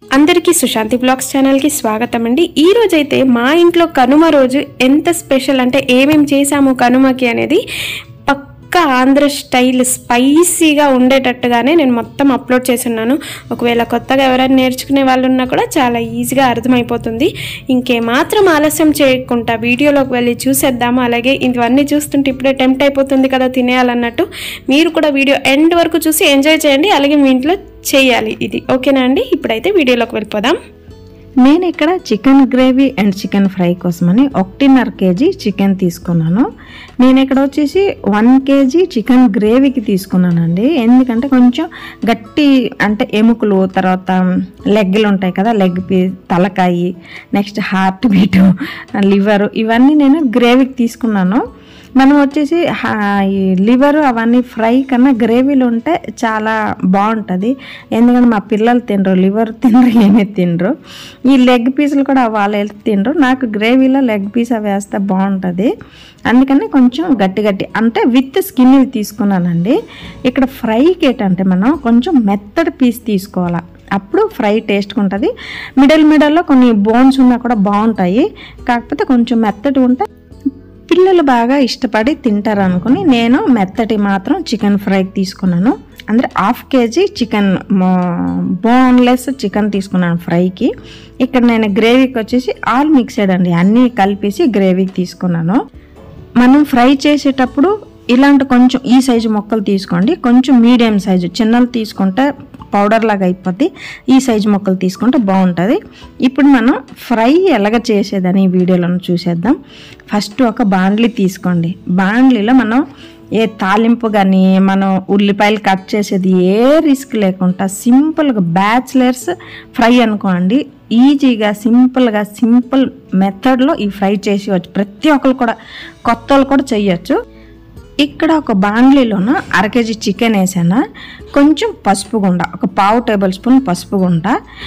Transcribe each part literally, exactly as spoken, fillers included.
అందరికీ సుశాంతి బ్లాగ్స్ ఛానల్కి స్వాగతం అండి. ఈ రోజైతే మా ఇంట్లో కనుమ రోజు ఎంత స్పెషల్ అంటే ఏమేమి చేసాము కనుమకి అనేది పక్కా ఆంధ్ర స్టైల్ స్పైసీగా ఉండేటట్టుగానే నేను మొత్తం అప్లోడ్ చేస్తున్నాను. ఒకవేళ కొత్తగా ఎవరైనా నేర్చుకునే వాళ్ళు ఉన్నా కూడా చాలా ఈజీగా అర్థమైపోతుంది. ఇంకేమాత్రం ఆలస్యం చేయకుండా వీడియోలోకి వెళ్ళి చూసేద్దాము. అలాగే ఇవన్నీ చూస్తుంటే ఇప్పుడే టెంప్ట్ అయిపోతుంది కదా తినేయాలన్నట్టు. మీరు కూడా వీడియో ఎండ్ వరకు చూసి ఎంజాయ్ చేయండి. అలాగే మీ ఇంట్లో చేయాలి ఇది, ఓకేనా అండి? ఇప్పుడైతే వీడియోలోకి వెళ్ళిపోదాం. నేను ఇక్కడ chicken gravy and chicken fry కోసమని ఒకటిన్నర కేజీ చికెన్ తీసుకున్నాను. నేను ఇక్కడ వచ్చేసి వన్ కేజీ చికెన్ గ్రేవీకి తీసుకున్నానండి. ఎందుకంటే కొంచెం గట్టి అంటే ఎముకలు, తర్వాత లెగ్లు ఉంటాయి కదా, లెగ్ పీస్, తలకాయి, నెక్స్ట్ హార్ట్ బీటు, లివరు, ఇవన్నీ నేను గ్రేవీకి తీసుకున్నాను. మనం వచ్చేసి ఈ లివర్ అవన్నీ ఫ్రై కన్నా గ్రేవీలు ఉంటే చాలా బాగుంటుంది. ఎందుకంటే మా పిల్లలు తినరు, లివర్ తినరు, ఏమీ తినరు. ఈ లెగ్ పీసులు కూడా వాళ్ళు తినరు. నాకు గ్రేవీలో లెగ్ పీస్ అవి వేస్తే బాగుంటుంది. అందుకని కొంచెం గట్టి గట్టి అంటే విత్ స్కిన్ తీసుకున్నానండి. ఇక్కడ ఫ్రైకి ఏంటంటే మనం కొంచెం మెత్తడి పీస్ తీసుకోవాలి, అప్పుడు ఫ్రై టేస్ట్గా ఉంటుంది. మిడిల్ మిడిల్లో కొన్ని బోన్స్ ఉన్నా కూడా బాగుంటాయి. కాకపోతే కొంచెం మెత్తటి ఉంటే పిల్లలు బాగా ఇష్టపడి తింటారు అనుకుని నేను మెత్తటి మాత్రం చికెన్ ఫ్రైకి తీసుకున్నాను. అంటే half KG chicken boneless chicken తీసుకున్నాను ఫ్రైకి. ఇక్కడ నేను గ్రేవీకి వచ్చేసి ఆల్ మిక్సెడ్ అండి, అన్నీ కలిపేసి గ్రేవీకి తీసుకున్నాను. మనం ఫ్రై చేసేటప్పుడు ఇలాంటి కొంచెం ఈ సైజు ముక్కలు తీసుకోండి. కొంచెం మీడియం సైజు చిన్నలు తీసుకుంటే పౌడర్ లాగా అయిపోద్ది. ఈ సైజు ముక్కలు తీసుకుంటే బాగుంటుంది. ఇప్పుడు మనం ఫ్రై ఎలాగ చేసేదని వీడియోలో చూసేద్దాం. ఫస్ట్ ఒక బాండ్లీ తీసుకోండి. బాండ్లీలో మనం ఏ తాలింపు కానీ మనం ఉల్లిపాయలు కట్ చేసేది ఏ రిస్క్ లేకుండా సింపుల్గా బ్యాచిలర్స్ ఫ్రై అనుకోండి, ఈజీగా సింపుల్గా సింపుల్ మెథడ్లో ఈ ఫ్రై చేసేవచ్చు. ప్రతి ఒక్కరు కూడా కొత్త వాళ్ళు కూడా చేయొచ్చు. ఇక్కడ ఒక బాండ్లీలోన అర కేజీ చికెన్ వేసాను. కొంచెం పసుపు గుండ, ఒక పావు టేబుల్ స్పూన్ పసుపు గుండ,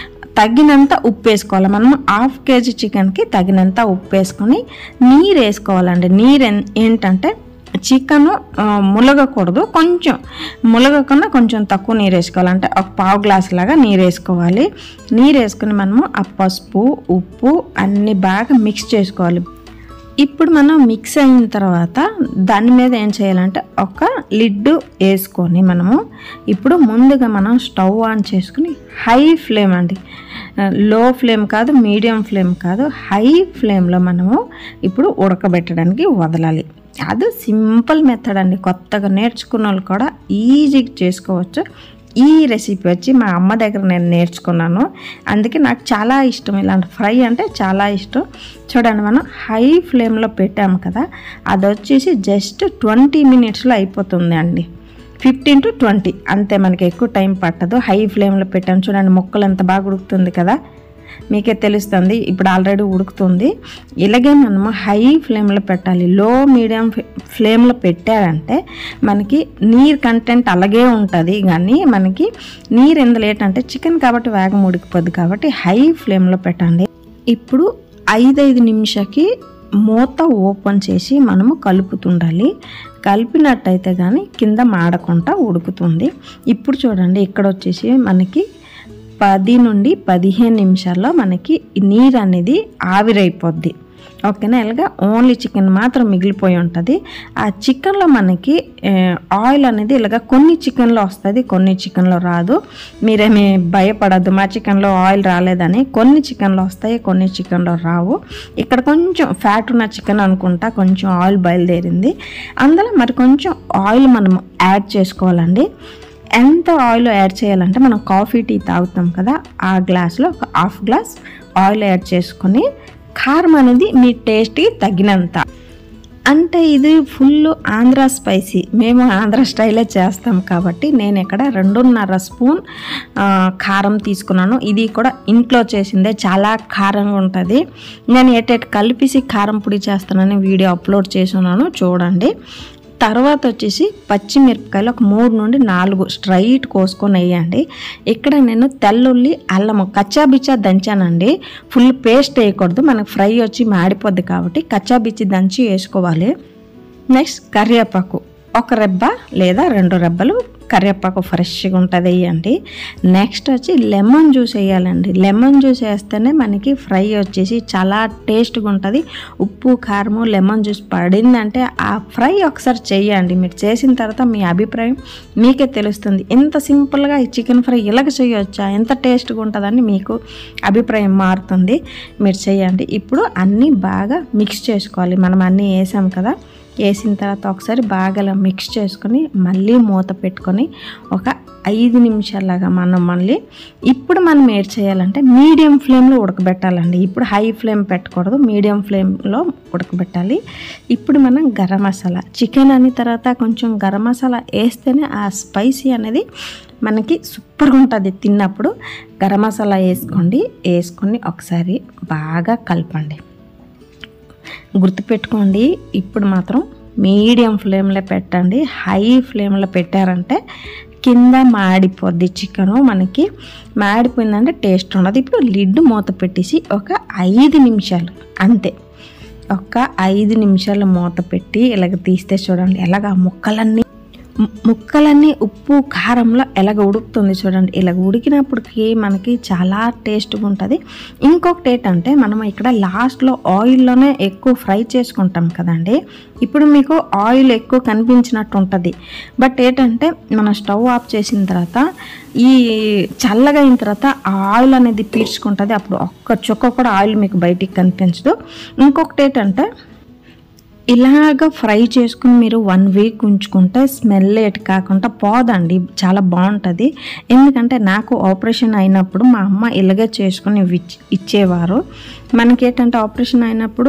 తగినంత ఉప్పు వేసుకోవాలి. మనం హాఫ్ కేజీ చికెన్కి తగినంత ఉప్పు వేసుకొని నీరు వేసుకోవాలండి. నీరు ఏంటంటే చికెన్ ములగకూడదు, కొంచెం ములగకుండా కొంచెం తక్కువ నీరు వేసుకోవాలి. అంటే ఒక పావు గ్లాస్ లాగా నీరు వేసుకోవాలి. నీరు వేసుకుని మనము ఆ పసుపు ఉప్పు అన్నీ బాగా మిక్స్ చేసుకోవాలి. ఇప్పుడు మనం మిక్స్ అయిన తర్వాత దాని మీద ఏం చేయాలంటే ఒక లిడ్ వేసుకొని మనము ఇప్పుడు ముందుగా మనం స్టవ్ ఆన్ చేసుకుని హై ఫ్లేమ్ అండి, లో ఫ్లేమ్ కాదు, మీడియం ఫ్లేమ్ కాదు, హై ఫ్లేమ్లో మనము ఇప్పుడు ఉడకబెట్టడానికి వదలాలి. అది సింపుల్ మెథడ్ అండి, కొత్తగా నేర్చుకున్న వాళ్ళు కూడా ఈజీగా చేసుకోవచ్చు. ఈ రెసిపీ వచ్చి మా అమ్మ దగ్గర నేను నేర్చుకున్నాను, అందుకే నాకు చాలా ఇష్టం. ఇలాంటి ఫ్రై అంటే చాలా ఇష్టం. చూడండి, మనం హై ఫ్లేమ్లో పెట్టాము కదా, అది వచ్చేసి జస్ట్ ట్వంటీ మినిట్స్లో అయిపోతుంది అండి. ఫిఫ్టీన్ టు ట్వంటీ అంతే, మనకి ఎక్కువ టైం పట్టదు. హై ఫ్లేమ్లో పెట్టాము. చూడండి ముక్కలు ఎంత బాగా ఉడుకుతుంది కదా, మీకే తెలుస్తుంది. ఇప్పుడు ఆల్రెడీ ఉడుకుతుంది. ఇలాగే మనము హై ఫ్లేమ్లో పెట్టాలి. లో మీడియం ఫ్లేమ్లో పెట్టారంటే మనకి నీరు కంటెంట్ అలాగే ఉంటుంది, కానీ మనకి నీరు ఎందులో ఏంటంటే చికెన్ కాబట్టి వేగం ఉడికిపోద్ది. కాబట్టి హై ఫ్లేమ్లో పెట్టండి. ఇప్పుడు ఐదైదు నిమిషాలకి మూత ఓపెన్ చేసి మనము కలుపుతుండాలి. కలిపినట్టయితే కానీ కింద మాడకుండా ఉడుకుతుంది. ఇప్పుడు చూడండి, ఇక్కడ వచ్చేసి మనకి పది నుండి పదిహేను నిమిషాల్లో మనకి నీరు అనేది ఆవిరైపోద్ది. ఓకేనా? ఇలాగా ఓన్లీ చికెన్ మాత్రం మిగిలిపోయి ఉంటుంది. ఆ చికెన్లో మనకి ఆయిల్ అనేది ఇలాగ కొన్ని చికెన్లో వస్తుంది, కొన్ని చికెన్లో రాదు. మీరేమీ భయపడద్దు మా చికెన్లో ఆయిల్ రాలేదని. కొన్ని చికెన్లో వస్తాయి, కొన్ని చికెన్లో రావు. ఇక్కడ కొంచెం ఫ్యాట్ ఉన్న చికెన్ అనుకుంటా కొంచెం ఆయిల్ బయలుదేరింది. అందులో మరి కొంచెం ఆయిల్ మనం యాడ్ చేసుకోవాలండి. ఎంత ఆయిల్ యాడ్ చేయాలంటే మనం కాఫీ టీ తాగుతాం కదా, ఆ గ్లాస్లో ఒక హాఫ్ గ్లాస్ ఆయిల్ యాడ్ చేసుకొని కారం అనేది మీ టేస్ట్కి తగినంత. అంటే ఇది ఫుల్ ఆంధ్ర స్పైసీ, మేము ఆంధ్ర స్టైలే చేస్తాం కాబట్టి నేను ఇక్కడ రెండున్నర స్పూన్ కారం తీసుకున్నాను. ఇది కూడా ఇంట్లో చేసిందే, చాలా కారంగా ఉంటుంది. నేను ఎటెట్ కలిపేసి కారం పొడి చేస్తానని వీడియో అప్లోడ్ చేస్తున్నాను, చూడండి. తర్వాత వచ్చేసి పచ్చిమిరపకాయలు ఒక మూడు నుండి నాలుగు స్ట్రైట్ కోసుకొని వేయండి. ఇక్కడ నేను తెల్లుల్లి అల్లము కచ్చాబిచ్చా దంచానండి. ఫుల్ పేస్ట్ వేయకూడదు, మనకు ఫ్రై వచ్చి మాడిపోద్ది కాబట్టి కచ్చాబిచ్చి దంచి వేసుకోవాలి. నెక్స్ట్ కరివేపాకు ఒక రెబ్బ లేదా రెండు రెబ్బలు కరివేపాకు ఫ్రెష్గా ఉంటుంది వేయండి. నెక్స్ట్ వచ్చి లెమన్ జ్యూస్ వేయాలండి. లెమన్ జ్యూస్ వేస్తేనే మనకి ఫ్రై వచ్చేసి చాలా టేస్ట్గా ఉంటుంది. ఉప్పు కారము లెమన్ జ్యూస్ పడిందంటే ఆ ఫ్రై ఒకసారి చేయండి. మీరు చేసిన తర్వాత మీ అభిప్రాయం మీకే తెలుస్తుంది. ఎంత సింపుల్గా ఈ చికెన్ ఫ్రై ఇలాగ చేయవచ్చా, ఎంత టేస్ట్గా ఉంటుందని మీకు అభిప్రాయం మారుతుంది. మీరు చేయండి. ఇప్పుడు అన్నీ బాగా మిక్స్ చేసుకోవాలి. మనం అన్నీ వేసాం కదా, వేసిన తర్వాత ఒకసారి బాగా మిక్స్ చేసుకొని మళ్ళీ మూత పెట్టుకొని ఒక ఐదు నిమిషాలాగా మనం మళ్ళీ ఇప్పుడు మనం ఏం చేయాలంటే మీడియం ఫ్లేమ్లో ఉడకబెట్టాలండి. ఇప్పుడు హై ఫ్లేమ్ పెట్టకూడదు, మీడియం ఫ్లేమ్లో ఉడకబెట్టాలి. ఇప్పుడు మనం గరం మసాలా చికెన్ అని తర్వాత కొంచెం గరం మసాలా వేస్తేనే ఆ స్పైసీ అనేది మనకి సూపర్గా ఉంటుంది తిన్నప్పుడు. గరం మసాలా వేసుకోండి. వేసుకొని ఒకసారి బాగా కలపండి. గుర్తుపెట్టుకోండి, ఇప్పుడు మాత్రం మీడియం ఫ్లేమ్లో పెట్టండి. హై ఫ్లేమ్లో పెట్టారంటే కింద మాడిపోద్ది చికెను, మనకి మాడిపోయిందంటే టేస్ట్ ఉండదు. ఇప్పుడు లిడ్ మూత పెట్టేసి ఒక ఐదు నిమిషాలు అంతే, ఒక ఐదు నిమిషాలు మూత పెట్టి ఇలాగ తీస్తే చూడండి ఎలాగ ముక్కలన్నీ ముక్కలన్నీ ఉప్పు కారంలో ఎలాగ ఉడుకుతుంది చూడండి. ఇలాగ ఉడికినప్పటికి మనకి చాలా టేస్ట్గా ఉంటుంది. ఇంకొకటి ఏంటంటే మనం ఇక్కడ లాస్ట్లో ఆయిల్లోనే ఎక్కువ ఫ్రై చేసుకుంటాం కదండి. ఇప్పుడు మీకు ఆయిల్ ఎక్కువ కనిపించినట్టు ఉంటుంది. బట్ ఏంటంటే మనం స్టవ్ ఆఫ్ చేసిన తర్వాత ఈ చల్లగా అయిన తర్వాత ఆ ఆయిల్ అనేది పీల్చుకుంటుంది. అప్పుడు ఒక్క చుక్క కూడా ఆయిల్ మీకు బయటికి కనిపించదు. ఇంకొకటి ఏంటంటే ఇలాగ ఫ్రై చేసుకుని మీరు వన్ వీక్ ఉంచుకుంటే స్మెల్ ఎటు కాకుండా పోదండి, చాలా బాగుంటుంది. ఎందుకంటే నాకు ఆపరేషన్ అయినప్పుడు మా అమ్మ ఇలాగే చేసుకుని ఇచ్చేవారు. మనకి ఏంటంటే ఆపరేషన్ అయినప్పుడు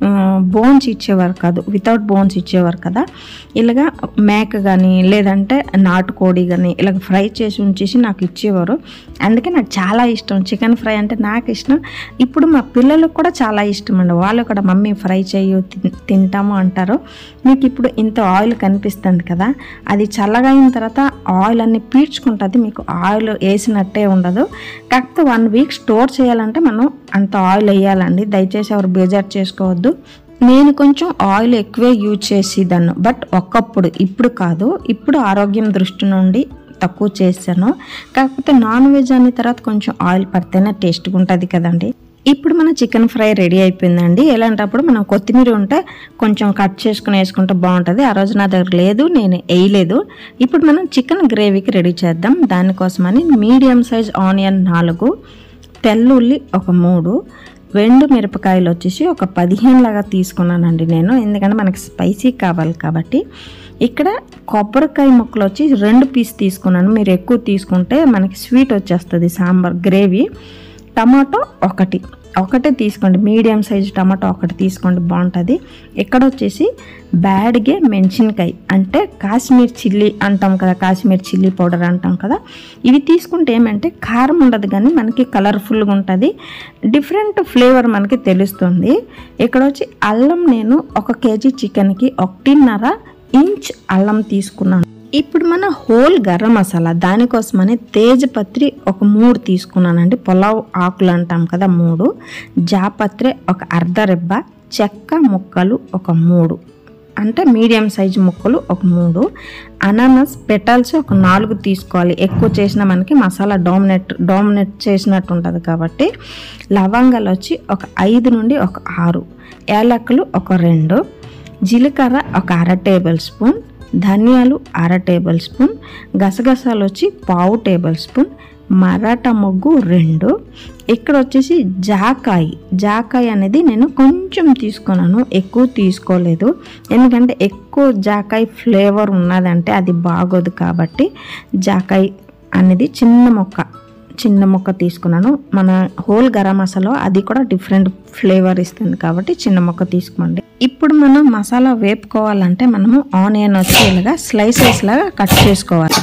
బోన్స్ ఇచ్చేవారు కాదు, వితౌట్ బోన్స్ ఇచ్చేవారు కదా. ఇలాగ మేక కానీ లేదంటే నాటుకోడి కానీ ఇలాగ ఫ్రై చేసి ఉంచేసి నాకు ఇచ్చేవారు. అందుకే నాకు చాలా ఇష్టం చికెన్ ఫ్రై అంటే, నాకు ఇష్టం. ఇప్పుడు మా పిల్లలకు కూడా చాలా ఇష్టం అండి. వాళ్ళు కూడా మమ్మీ ఫ్రై చేయు తింటాము అంటారు. మీకు ఇప్పుడు ఇంత ఆయిల్ కనిపిస్తుంది కదా, అది చల్లగా అయిన తర్వాత ఆయిల్ అన్ని పీల్చుకుంటుంది. మీకు ఆయిల్ వేసినట్టే ఉండదు. కాకపోతే వన్ వీక్ స్టోర్ చేయాలంటే మనం అంత ఆయిల్ వేయాలండి. దయచేసి ఎవరు బేజార్ చేసుకోవద్దు. నేను కొంచెం ఆయిల్ ఎక్కువే యూజ్ చేసేదాన్ని, బట్ ఒకప్పుడు, ఇప్పుడు కాదు. ఇప్పుడు ఆరోగ్యం దృష్టి నుండి తక్కువ చేశాను. కాకపోతే నాన్ వెజ్ అనే తర్వాత కొంచెం ఆయిల్ పడితేనే టేస్ట్గా ఉంటుంది కదండి. ఇప్పుడు మన చికెన్ ఫ్రై రెడీ అయిపోయిందండి. ఎలాంటప్పుడు మనం కొత్తిమీర ఉంటే కొంచెం కట్ చేసుకుని వేసుకుంటే బాగుంటుంది. ఆ రోజు నా దగ్గర లేదు, నేను వేయలేదు. ఇప్పుడు మనం చికెన్ గ్రేవీకి రెడీ చేద్దాం. దానికోసమని మీడియం సైజ్ ఆనియన్ నాలుగు, తెల్లుల్లి ఒక మూడు, వెండు మిరపకాయలు వచ్చేసి ఒక పదిహేను లాగా తీసుకున్నానండి నేను, ఎందుకంటే మనకి స్పైసీ కావాలి కాబట్టి. ఇక్కడ కొబ్బరికాయ ముక్కలు వచ్చి రెండు పీస్ తీసుకున్నాను. మీరు ఎక్కువ తీసుకుంటే మనకి స్వీట్ వచ్చేస్తుంది సాంబార్ గ్రేవీ. టమాటో ఒకటి ఒకటే తీసుకోండి, మీడియం సైజు టమాటో ఒకటి తీసుకోండి, బాగుంటుంది. ఇక్కడ వచ్చేసి బ్యాడ్గే మెంచినకాయ అంటే కాశ్మీర్ చిల్లీ అంటాం కదా, కాశ్మీర్ చిల్లీ పౌడర్ అంటాం కదా. ఇవి తీసుకుంటే ఏమంటే కారం ఉండదు కానీ మనకి కలర్ఫుల్గా ఉంటుంది, డిఫరెంట్ ఫ్లేవర్ మనకి తెలుస్తుంది. ఇక్కడ వచ్చి అల్లం నేను ఒక కేజీ చికెన్కి ఒకటిన్నర ఇంచ్ అల్లం తీసుకున్నాను. ఇప్పుడు మన హోల్ గరం మసాలా దానికోసమని తేజపత్రి ఒక మూడు తీసుకున్నానండి, పులావ్ ఆకులు అంటాం కదా మూడు, జాపత్రి ఒక అర్ధ రెబ్బ, చెక్క ముక్కలు ఒక మూడు అంటే మీడియం సైజు ముక్కలు ఒక మూడు, అనానస్ పెటల్స్ ఒక నాలుగు తీసుకోవాలి. ఎక్కువ చేసిన మనకి మసాలా డామినేట్ డామినేట్ చేసినట్టు ఉంటుంది కాబట్టి. లవంగాలు వచ్చి ఒక ఐదు నుండి ఒక ఆరు, యాలకులు ఒక రెండు, జీలకర్ర ఒక అర టేబుల్ స్పూన్, ధనియాలు అర టేబుల్ స్పూన్, గసగసాలు వచ్చి పావు టేబుల్ స్పూన్, మరాఠా మొగ్గు రెండు. ఇక్కడ వచ్చేసి జాకాయ జాకాయ అనేది నేను కొంచెం తీసుకున్నాను, ఎక్కువ తీసుకోలేదు. ఎందుకంటే ఎక్కువ జాకాయ ఫ్లేవర్ ఉన్నదంటే అది బాగోదు కాబట్టి జాకాయ అనేది చిన్న మొక్క చిన్న మొక్క తీసుకున్నాను. మన హోల్ గరం మసాలా అది కూడా డిఫరెంట్ ఫ్లేవర్ ఇస్తుంది కాబట్టి చిన్న మొక్క తీసుకోండి. ఇప్పుడు మనం మసాలా వేపుకోవాలంటే మనము ఆనియన్ వచ్చి ఇలాగా స్లైసెస్ లాగా కట్ చేసుకోవాలి.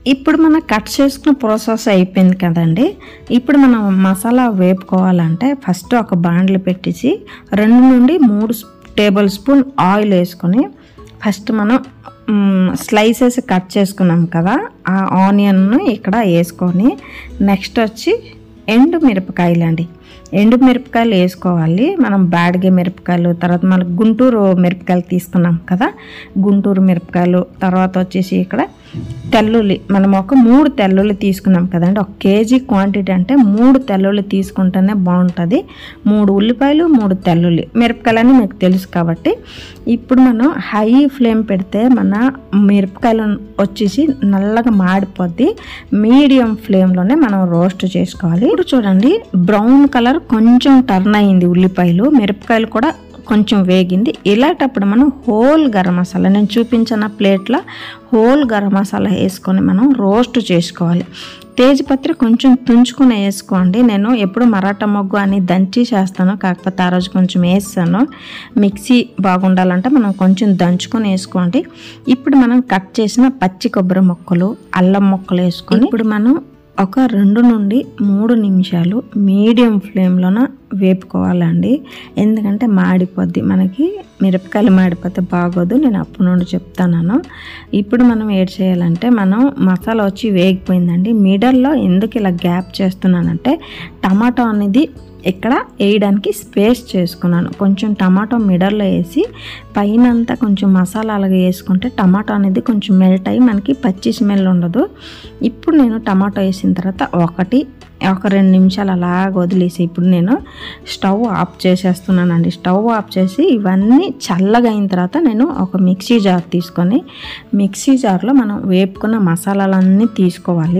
ఇప్పుడు మనం కట్ చేసుకున్న ప్రాసెస్ అయిపోయింది కదండి. ఇప్పుడు మనం మసాలా వేపుకోవాలంటే ఫస్ట్ ఒక బాండ్లు పెట్టేసి రెండు నుండి మూడు టేబుల్ స్పూన్ ఆయిల్ వేసుకొని ఫస్ట్ మనం స్లైసెస్ కట్ చేసుకున్నాం కదా ఆ ఆనియన్ను ఇక్కడ వేసుకొని నెక్స్ట్ వచ్చి ఎండు మిరపకాయలు అండి. ఎండు మిరపకాయలు వేసుకోవాలి. మనం బ్యాడ్గే మిరపకాయలు, తర్వాత మనకు గుంటూరు మిరపకాయలు తీసుకున్నాం కదా గుంటూరు మిరపకాయలు, తర్వాత వచ్చేసి ఇక్కడ తెల్లుల్లి మనం ఒక మూడు తెల్లుల్లి తీసుకున్నాం కదండి. ఒక కేజీ క్వాంటిటీ అంటే మూడు తెల్లుల్లి తీసుకుంటేనే బాగుంటుంది. మూడు ఉల్లిపాయలు, మూడు తెల్లుల్లి, మిరపకాయలని మీకు తెలుసు కాబట్టి ఇప్పుడు మనం హై ఫ్లేమ్ పెడితే మన మిరపకాయలు వచ్చేసి నల్లగా మాడిపోద్ది. మీడియం ఫ్లేమ్లోనే మనం రోస్ట్ చేసుకోవాలి. ఇప్పుడు చూడండి బ్రౌన్ కలర్ కొంచెం టర్న్ అయ్యింది ఉల్లిపాయలు, మిరపకాయలు కూడా కొంచెం వేగింది. ఇలాంటప్పుడు మనం హోల్ గరం మసాలా నేను చూపించిన ప్లేట్లో హోల్ గరం మసాలా వేసుకొని మనం రోస్ట్ చేసుకోవాలి. తేజ్పత్రి కొంచెం తుంచుకొని వేసుకోండి. నేను ఎప్పుడు మరాఠా మొగ్గు అని దంచి చేస్తాను, కాకపోతే ఆ రోజు కొంచెం వేస్తాను. మిక్సీ బాగుండాలంటే మనం కొంచెం దంచుకొని వేసుకోండి. ఇప్పుడు మనం కట్ చేసిన పచ్చి కొబ్బరి ముక్కలు, అల్లం ముక్కలు వేసుకొని ఇప్పుడు మనం ఒక రెండు నుండి మూడు నిమిషాలు మీడియం ఫ్లేమ్లోన వేపుకోవాలండి. ఎందుకంటే మాడిపోద్ది, మనకి మిరపకాయలు మాడిపోతే బాగోదు, నేను అప్పటి నుండి చెప్తాను. ఇప్పుడు మనం ఏం చేయాలంటే మనం మసాలా వచ్చి వేగిపోయిందండి. మిడల్లో ఎందుకు ఇలా గ్యాప్ చేస్తున్నానంటే టమాటో అనేది ఇక్కడ వేయడానికి స్పేస్ చేసుకున్నాను. కొంచెం టమాటో మిడల్లో వేసి పైన అంతా కొంచెం మసాలా అలాగే వేసుకుంటే టమాటో అనేది కొంచెం మెల్ట్ అయ్యి మనకి పచ్చి స్మెల్ ఉండదు. ఇప్పుడు నేను టమాటో వేసిన తర్వాత ఒకటి ఒక రెండు నిమిషాలు అలాగ వదిలేసి ఇప్పుడు నేను స్టవ్ ఆఫ్ చేసేస్తున్నానండి. స్టవ్ ఆఫ్ చేసి ఇవన్నీ చల్లగా అయిన తర్వాత నేను ఒక మిక్సీ జార్ తీసుకొని మిక్సీ జార్లో మనం వేపుకున్న మసాలాలన్నీ తీసుకోవాలి.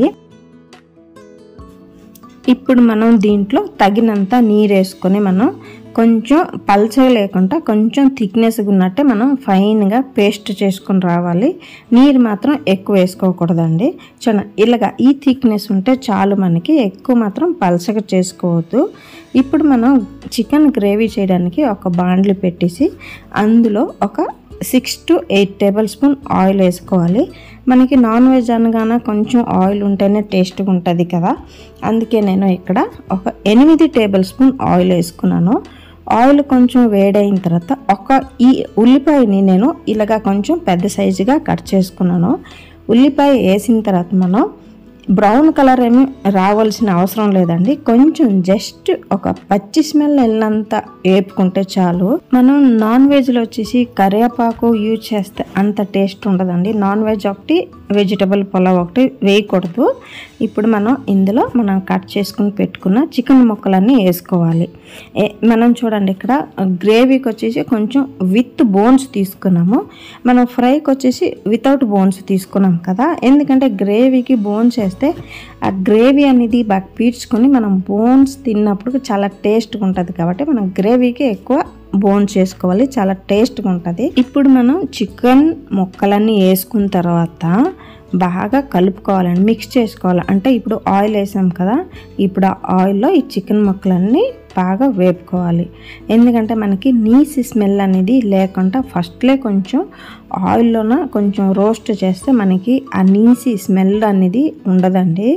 ఇప్పుడు మనం దీంట్లో తగినంత నీరు వేసుకొని మనం కొంచెం పల్చగా లేకుండా కొంచెం థిక్నెస్గా ఉన్నట్టే మనం ఫైన్గా పేస్ట్ చేసుకొని రావాలి. నీరు మాత్రం ఎక్కువ వేసుకోకూడదండి. చూడండి ఇలాగా ఈ థిక్నెస్ ఉంటే చాలు, మనకి ఎక్కువ మాత్రం పల్చగా చేసుకోవద్దు. ఇప్పుడు మనం చికెన్ గ్రేవీ చేయడానికి ఒక బాండ్లు పెట్టేసి అందులో ఒక six to eight tablespoon oil వేసుకోవాలి. మనకి నాన్ వెజ్ అనగానే కొంచెం ఆయిల్ ఉంటేనే టేస్ట్గా ఉంటుంది కదా, అందుకే నేను ఇక్కడ ఒక ఎనిమిది టేబుల్ స్పూన్ ఆయిల్ వేసుకున్నాను. ఆయిల్ కొంచెం వేడైన తర్వాత ఒక ఈ ఉల్లిపాయని నేను ఇలాగా కొంచెం పెద్ద సైజుగా కట్ చేసుకున్నాను. ఉల్లిపాయ వేసిన తర్వాత మనం బ్రౌన్ కలర్ ఏమి రావాల్సిన అవసరం లేదండి. కొంచెం జస్ట్ ఒక పచ్చి స్మెల్ వెళ్ళినంత వేపుకుంటే చాలు. మనం నాన్ వెజ్లో వచ్చేసి కరివేపాకు యూజ్ చేస్తే అంత టేస్ట్ ఉండదండి. నాన్ వెజ్ ఒకటి, వెజిటబుల్ పులావ్ ఒకటి వేయకూడదు. ఇప్పుడు మనం ఇందులో మనం కట్ చేసుకుని పెట్టుకున్న చికెన్ ముక్కలన్నీ వేసుకోవాలి. మనం చూడండి ఇక్కడ గ్రేవీకి వచ్చేసి కొంచెం విత్ బోన్స్ తీసుకున్నాము, మనం ఫ్రైకి వచ్చేసి వితౌట్ బోన్స్ తీసుకున్నాం కదా. ఎందుకంటే గ్రేవీకి బోన్స్ వేస్తే ఆ గ్రేవీ అనేది బాగా పీడ్చుకొని మనం బోన్స్ తిన్నప్పుడు చాలా టేస్ట్గా ఉంటుంది కాబట్టి మనం గ్రేవీకి ఎక్కువ బోన్స్ చేసుకోవాలి, చాలా టేస్ట్గా ఉంటుంది. ఇప్పుడు మనం చికెన్ ముక్కలన్నీ వేసుకున్న తర్వాత బాగా కలుపుకోవాలండి, మిక్స్ చేసుకోవాలి. అంటే ఇప్పుడు ఆయిల్ వేసాం కదా, ఇప్పుడు ఆ ఆయిల్లో ఈ చికెన్ ముక్కలన్నీ బాగా వేపుకోవాలి. ఎందుకంటే మనకి నీసి స్మెల్ అనేది లేకుండా ఫస్ట్లే కొంచెం ఆయిల్లోన కొంచెం రోస్ట్ చేస్తే మనకి ఆ నీసి స్మెల్ అనేది ఉండదండి.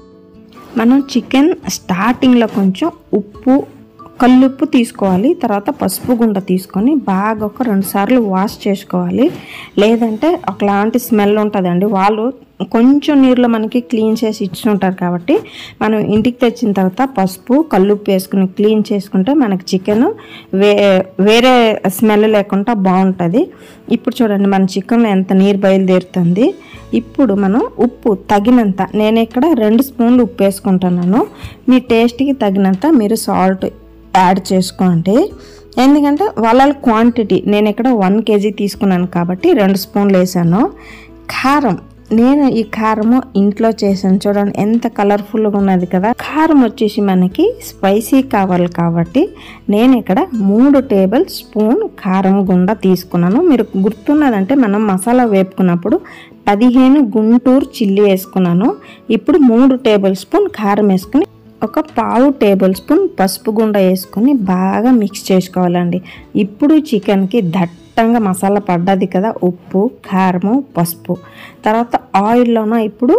మనం చికెన్ స్టార్టింగ్లో కొంచెం ఉప్పు, కల్లుప్పు తీసుకోవాలి, తర్వాత పసుపు గుండ తీసుకొని బాగా ఒక రెండు సార్లు వాష్ చేసుకోవాలి. లేదంటే ఒకలాంటి స్మెల్ ఉంటుందండి. వాళ్ళు కొంచెం నీరులో మనకి క్లీన్ చేసి ఇచ్చుంటారు కాబట్టి మనం ఇంటికి తెచ్చిన తర్వాత పసుపు కల్లుప్పు వేసుకుని క్లీన్ చేసుకుంటే మనకి చికెన్ వే వేరే స్మెల్ లేకుండా బాగుంటుంది. ఇప్పుడు చూడండి మన చికెన్లో ఎంత నీరు బయలుదేరుతుంది. ఇప్పుడు మనం ఉప్పు తగినంత, నేను ఇక్కడ రెండు స్పూన్లు ఉప్పు వేసుకుంటున్నాను. మీ టేస్ట్కి తగినంత మీరు సాల్ట్ యాడ్ చేసుకోండి. ఎందుకంటే వాళ్ళ క్వాంటిటీ నేను ఇక్కడ వన్ కేజీ తీసుకున్నాను కాబట్టి రెండు స్పూన్లు వేసాను. కారం, నేను ఈ కారము ఇంట్లో చేశాను, చూడండి ఎంత కలర్ఫుల్గా ఉన్నది కదా. కారం వచ్చేసి మనకి స్పైసీ కావాలి కాబట్టి నేను ఇక్కడ మూడు టేబుల్ స్పూన్ కారం గుండ తీసుకున్నాను. మీరు గుర్తున్నదంటే మనం మసాలా వేపుకున్నప్పుడు పదిహేను గుంటూరు చిల్లీ వేసుకున్నాను. ఇప్పుడు మూడు టేబుల్ స్పూన్ కారం వేసుకుని ఒక పావు టేబుల్ స్పూన్ పసుపు గుండ వేసుకొని బాగా మిక్స్ చేసుకోవాలండి. ఇప్పుడు చికెన్కి దట్టంగా మసాలా పడ్డది కదా, ఉప్పు, కారము, పసుపు. తర్వాత ఆయిల్లోన ఇప్పుడు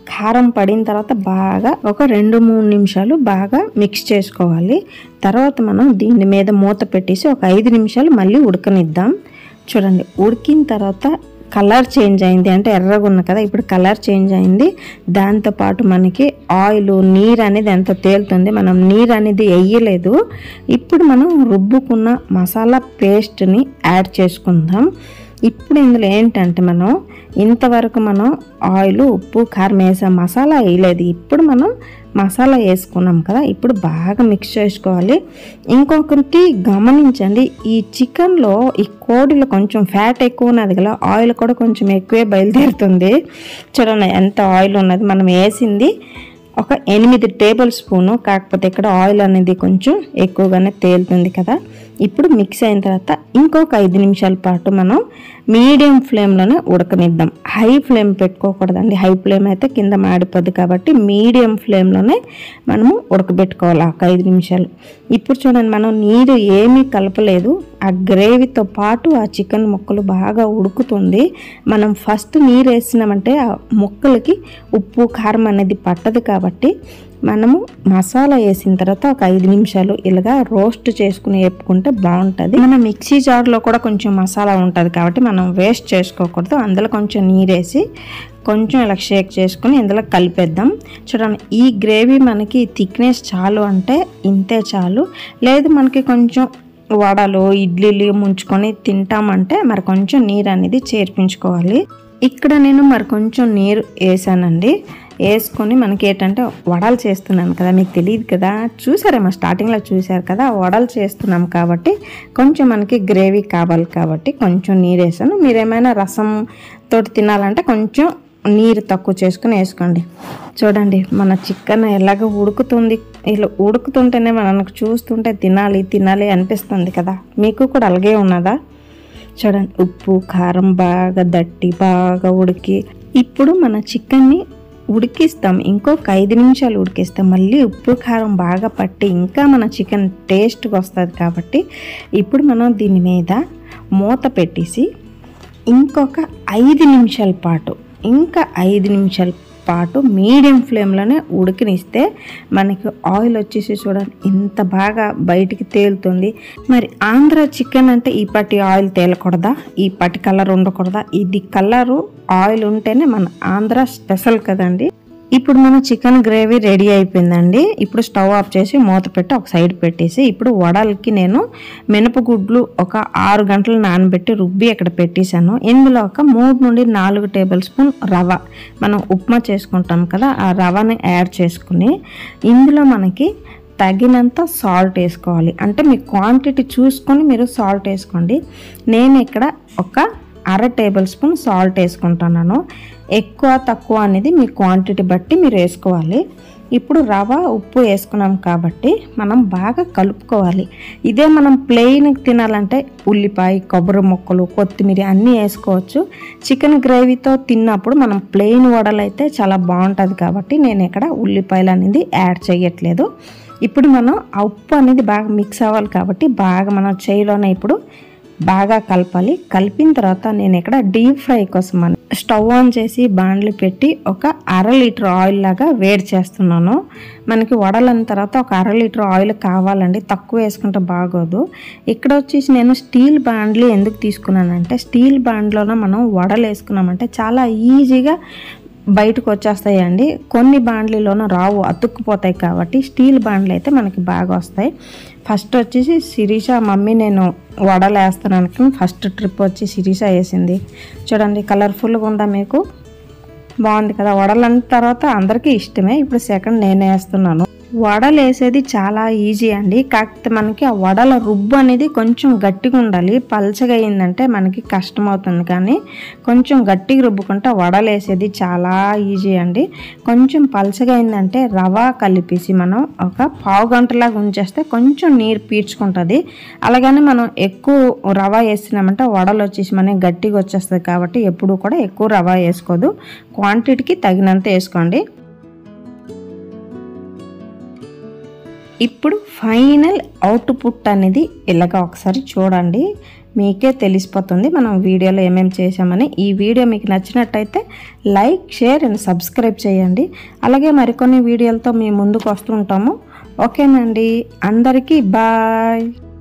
కారం పడిన తర్వాత బాగా ఒక రెండు మూడు నిమిషాలు బాగా మిక్స్ చేసుకోవాలి. తర్వాత మనం దీని మీద మూత పెట్టేసి ఒక ఐదు నిమిషాలు మళ్ళీ ఉడకనిద్దాం. చూడండి, ఉడికిన తర్వాత కలర్ చేంజ్ అయింది, అంటే ఎర్రగా ఉన్న కదా, ఇప్పుడు కలర్ చేంజ్ అయింది. దాంతోపాటు మనకి ఆయిల్ నీరు అనేది ఎంత తేలుతుంది. మనం నీరు అనేది వేయలేదు. ఇప్పుడు మనం రుబ్బుకున్న మసాలా పేస్ట్ని యాడ్ చేసుకుందాం. ఇప్పుడు ఇందులో ఏంటంటే మనం ఇంతవరకు మనం ఆయిల్, ఉప్పు, కారం వేసాం, మసాలా వేయలేదు. ఇప్పుడు మనం మసాలా వేసుకున్నాం కదా, ఇప్పుడు బాగా మిక్స్ చేసుకోవాలి. ఇంకొకటి గమనించండి, ఈ చికెన్లో ఈ కోడిలో కొంచెం ఫ్యాట్ ఎక్కువ ఉన్నది కదా, ఆయిల్ కూడా కొంచెం ఎక్కువే బయలుదేరుతుంది. చూడండి ఎంత ఆయిల్ ఉన్నది. మనం వేసింది ఒక ఎనిమిది టేబుల్ స్పూను, కాకపోతే ఇక్కడ ఆయిల్ అనేది కొంచెం ఎక్కువగానే తేలుతుంది కదా. ఇప్పుడు మిక్స్ అయిన తర్వాత ఇంకొక ఐదు నిమిషాల పాటు మనం మీడియం ఫ్లేమ్లోనే ఉడకనిద్దాం. హై ఫ్లేమ్ పెట్టుకోకూడదండి, హై ఫ్లేమ్ అయితే కింద మాడిపోద్ది. కాబట్టి మీడియం ఫ్లేమ్లోనే మనము ఉడకబెట్టుకోవాలి ఒక ఐదు నిమిషాలు. ఇప్పుడు చూడండి, మనం నీరు ఏమీ కలపలేదు. ఆ గ్రేవీతో పాటు ఆ చికెన్ ముక్కలు బాగా ఉడుకుతుంది. మనం ఫస్ట్ నీరు వేసినామంటే ఆ ముక్కలకి ఉప్పు, కారం అనేది పట్టదు. కాబట్టి మనము మసాలా వేసిన తర్వాత ఒక ఐదు నిమిషాలు ఇలాగా రోస్ట్ చేసుకుని వేపుకుంటే బాగుంటుంది. మన మిక్సీ జార్లో కూడా కొంచెం మసాలా ఉంటుంది కాబట్టి మనం వేస్ట్ చేసుకోకూడదు. అందులో కొంచెం నీరేసి కొంచెం ఇలా షేక్ చేసుకుని ఇందులో కలిపేద్దాం. చూడండి, ఈ గ్రేవీ మనకి థిక్నెస్ చాలు అంటే ఇంతే చాలు. లేదు మనకి కొంచెం వడలు, ఇడ్లీలు ముంచుకొని తింటామంటే మరి కొంచెం నీరు అనేది చేర్పించుకోవాలి. ఇక్కడ నేను మరి కొంచెం నీరు వేసానండి. వేసుకొని మనకి ఏంటంటే వడలు చేస్తున్నాను కదా, మీకు తెలియదు కదా, చూసారేమో స్టార్టింగ్లో చూసారు కదా, వడలు చేస్తున్నాం కాబట్టి కొంచెం మనకి గ్రేవీ కావాలి కాబట్టి కొంచెం నీరు వేసాను. మీరు ఏమైనా రసం తోటి తినాలంటే కొంచెం నీరు తక్కువ చేసుకుని వేసుకోండి. చూడండి, మన చికెన్ ఎలాగ ఉడుకుతుంది. ఇలా ఉడుకుతుంటేనే మనకు చూస్తుంటే తినాలి తినాలి అనిపిస్తుంది కదా. మీకు కూడా అలాగే ఉన్నదా? చూడండి, ఉప్పు, కారం బాగా దట్టి బాగా ఉడికి ఇప్పుడు మన చికెన్ని ఉడికిస్తాం. ఇంకొక ఐదు నిమిషాలు ఉడికిస్తాం. మళ్ళీ ఉప్పు, కారం బాగా పట్టి ఇంకా మన చికెన్ టేస్ట్గా వస్తుంది. కాబట్టి ఇప్పుడు మనం దీని మీద మూత పెట్టేసి ఇంకొక ఐదు నిమిషాల పాటు ఇంకా ఐదు నిమిషాల పాటు మీడియం ఫ్లేమ్లోనే ఉడికినిస్తే మనకి ఆయిల్ వచ్చేసి చూడండి ఇంత బాగా బయటికి తేలుతుంది. మరి ఆంధ్ర చికెన్ అంటే ఈ పట్టి ఆయిల్ తేలకూడదా? ఈ పట్టి కలర్ ఉండకూడదా? ఇది కలరు ఆయిల్ ఉంటేనే మన ఆంధ్ర స్పెషల్ కదండి. ఇప్పుడు మన చికెన్ గ్రేవీ రెడీ అయిపోయిందండి. ఇప్పుడు స్టవ్ ఆఫ్ చేసి మూత పెట్టి ఒక సైడ్ పెట్టేసి ఇప్పుడు వడలకి నేను మినపగుడ్లు ఒక ఆరు గంటలు నానబెట్టి రుబ్బి అక్కడ పెట్టేశాను. ఇందులో ఒక మూడు నుండి నాలుగు టేబుల్ స్పూన్ రవ, మనం ఉప్మా చేసుకుంటాం కదా, ఆ రవని యాడ్ చేసుకుని ఇందులో మనకి తగినంత సాల్ట్ వేసుకోవాలి. అంటే మీ క్వాంటిటీ చూసుకొని మీరు సాల్ట్ వేసుకోండి. నేను ఇక్కడ ఒక అర టేబుల్ స్పూన్ సాల్ట్ వేసుకుంటున్నాను. ఎక్కువ తక్కువ అనేది మీ క్వాంటిటీ బట్టి మీరు వేసుకోవాలి. ఇప్పుడు రవ, ఉప్పు వేసుకున్నాం కాబట్టి మనం బాగా కలుపుకోవాలి. ఇదే మనం ప్లెయిన్ తినాలంటే ఉల్లిపాయ, కొబ్బరి ముక్కలు, కొత్తిమీర అన్నీ వేసుకోవచ్చు. చికెన్ గ్రేవీతో తిన్నప్పుడు మనం ప్లెయిన్ వడలు అయితే చాలా బాగుంటుంది. కాబట్టి నేను ఇక్కడ ఉల్లిపాయలు అనేది యాడ్ చేయట్లేదు. ఇప్పుడు మనం ఆ ఉప్పు అనేది బాగా మిక్స్ అవ్వాలి కాబట్టి బాగా మనం చేయిలోనే ఇప్పుడు బాగా కలపాలి. కలిపిన తర్వాత నేను ఇక్కడ డీప్ ఫ్రై కోసం అని స్టవ్ ఆన్ చేసి బాండ్లు పెట్టి ఒక అర లీటర్ ఆయిల్ లాగా వేడి చేస్తున్నాను. మనకి వడలన్న తర్వాత ఒక అర లీటర్ ఆయిల్ కావాలండి, తక్కువ వేసుకుంటే బాగోదు. ఇక్కడ వచ్చేసి నేను స్టీల్ బాండ్లు ఎందుకు తీసుకున్నానంటే స్టీల్ బాండ్లోనే మనం వడలు వేసుకున్నామంటే చాలా ఈజీగా బయటకు వచ్చేస్తాయండి. కొన్ని బాండ్లీలోనూ రావు, అతుక్కుపోతాయి. కాబట్టి స్టీల్ బాండ్లు అయితే మనకి బాగా వస్తాయి. ఫస్ట్ వచ్చేసి శిరీష మమ్మీ నేను వడలు వేస్తాను ఫస్ట్ ట్రిప్ వచ్చి శిరీష వేసింది. చూడండి కలర్ఫుల్గా ఉందా, మీకు బాగుంది కదా. వడలు అన్న తర్వాత అందరికీ ఇష్టమే. ఇప్పుడు సెకండ్ నేను వేస్తున్నాను. వడలు వేసేది చాలా ఈజీ అండి. కాకపోతే మనకి ఆ వడల రుబ్బు అనేది కొంచెం గట్టిగా ఉండాలి. పల్చగా అయిందంటే మనకి కష్టం అవుతుంది. కానీ కొంచెం గట్టిగా రుబ్బుకుంటే వడలు వేసేది చాలా ఈజీ అండి. కొంచెం పల్చగా అయిందంటే రవ కలిపేసి మనం ఒక పావు గంటలాగా ఉంచేస్తే కొంచెం నీరు పీల్చుకుంటుంది. అలాగని మనం ఎక్కువ రవ వేసినామంటే వడలు వచ్చేసి మనకి గట్టిగా వచ్చేస్తుంది. కాబట్టి ఎప్పుడు కూడా ఎక్కువ రవ వేసుకోదు, క్వాంటిటీకి తగినంత వేసుకోండి. ఇప్పుడు ఫైనల్ అవుట్పుట్ అనేది ఇలాగా ఒకసారి చూడండి. మీకే తెలిసిపోతుంది మనం వీడియోలో ఏమేమి చేసామని. ఈ వీడియో మీకు నచ్చినట్టయితే లైక్, షేర్ అండ్ సబ్స్క్రైబ్ చేయండి. అలాగే మరికొన్ని వీడియోలతో మీ ముందుకు వస్తుంటాము. ఓకేనండి, అందరికీ బాయ్.